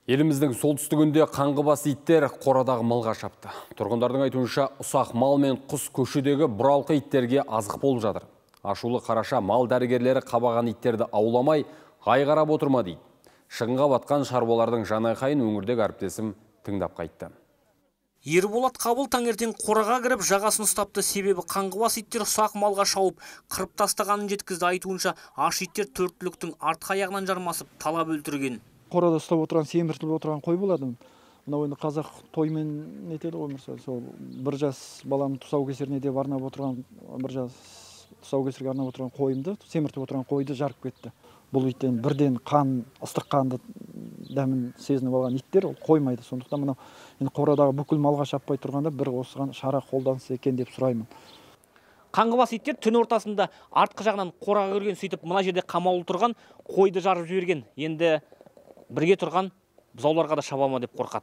Еліміздің солтүстігінде қаңғыбас иттер қорадағы малға шапты. Тұрғындардың айтуынша ұсақ мал мен құс көшедегі бұралқы иттерге азық болып жатыр. Ашулы қараша мал дәрігерлері қабаған иттерді ауламай ғайғарап отырма дейді. Шығынға батқан шаруалардың жанайқайын өңірдегі әріптесім тыңдап қайтты. Ерболат Қабыл таңертең қораға кіріп жағасын ұстапты, себебі қаңғыбас иттер ұсақ малға шауып, қырып тастағанын жеткізді. Айтуынша аш иттер төрт түліктің артқы аяғынан жармасып, талап өлтірген. Қорада ұстап отырған, семіртіліп отырған қой болады. Мынау енді қазақ тоймен нетеді ғой, мысалы, сол бір жас баланың тұсаукесеріне деп арнап отырған, бір жас тұсаукесерге арнап отырған қойымды, семіртіп отырған қойды жарып кетті. Бұл иттен бірден қан, ыстық қанды дәмін сезініп алған иттер ол қоймайды. Сондықтан мынау енді қорадағы бүкіл малға шаппай тұрғанда бір осыған шара қолданса екен деп сұраймын. Қаңғыбас иттер түн ортасында артқы жағынан қораға кірген, сөйтіп мына жерде қамаулы тұрған қойды жарып жіберген. Енді бірге тұрған бұзауларға да шабама деп қорқады.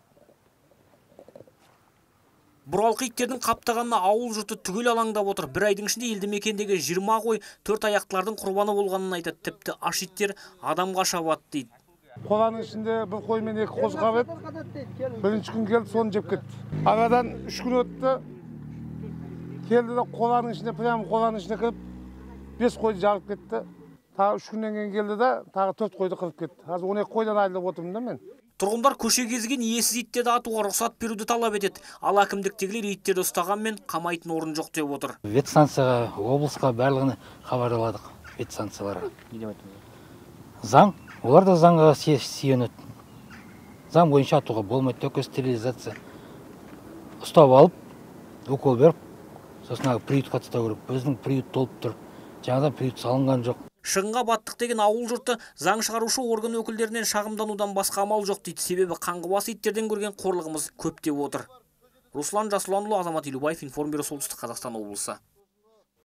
Бұралқы иттердің қаптағанына ауыл жұрты түгел алаңдап отыр. Бір айдың ішінде елді мекендегі 20 қой төрт аяқтылардың құрбаны болғанын айтады. Тіпті аш иттер адамға шабады дейді. Қораның ішінде бір қой мен екі қоз қап еді. Бірінші күн келді, соны жеп кетті. Арадан 3 күн өтті. Келді де қораның ішіне, прямо қораның ішіне кіріп 5 қойды жарып кетті. Тағы 3 күннен кейін келді де тағы 4 қойды қырып кетті. Қазір 12 қойдан айырылып отырмын да мен. Тұрғындар көше кезген иесіз иттерді атуға рұқсат беруді талап етеді. Ал әкімдіктегілер иттерді ұстағанмен қамайтын орын жоқ деп отыр. Ветстанцияға, облысқа барлығын хабарладық, ветстанцияларға. Заң, олар да заңға сүйенеді. Заң бойынша атуға болмайды, төке стерилизация. Ұстап алып, укол беріп, сосын приютқа тастау керек. Біздің приют толып тұр. Жаңадан приют салынған жоқ. Шығынға баттық деген ауыл жұрты заң шығарушы орган өкілдерінен шағымданудан басқа амал жоқ дейді. Себебі қаңғыбас иттерден көрген қорлығымыз көп деп отыр. Руслан Жасұланұлы, Азамат Елубаев, Информбюро, Солтүстік Қазақстан облысы.